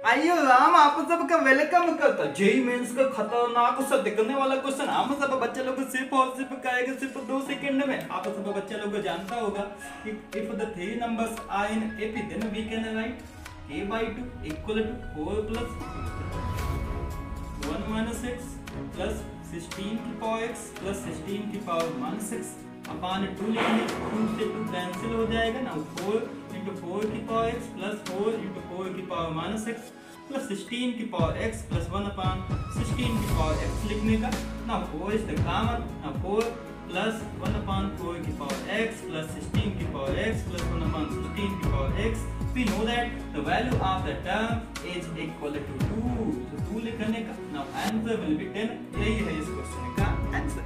आइयो राम, आप सबका वेलकम करता। जेई मेंस का खतरनाक सा दिखने वाला क्वेश्चन हम सब बच्चे लोग सिर्फ और सिर्फ करेंगे सिर्फ 2 सेकंड में। आप सब बच्चे लोग जानता होगा कि if the three numbers are in AP then we can write k/2 equal to 4 plus 1 minus 6 plus 16 की पावर x प्लस 16 की पावर माइनस 6 अपान 2 लिखेंगे। 2 से 2 कैंसिल हो जाएगा ना। 4 इंटू 4 की पावर x प्लस 4 इंटू 4 की पावर माइनस 6 प्लस 16 की पावर x प्लस 1 अपान 16 की पावर x लिखने का ना। 4 इज द कॉमन ना। 4 प्लस 1 अपान 4 की पावर x प्लस 16 की पावर x प्लस 1 अपान 16 की power x। We know that the value of the term is equal to 2. तो 2 लिखने का now answer will be 10। यही है इस क्वेश्चन का आंसर।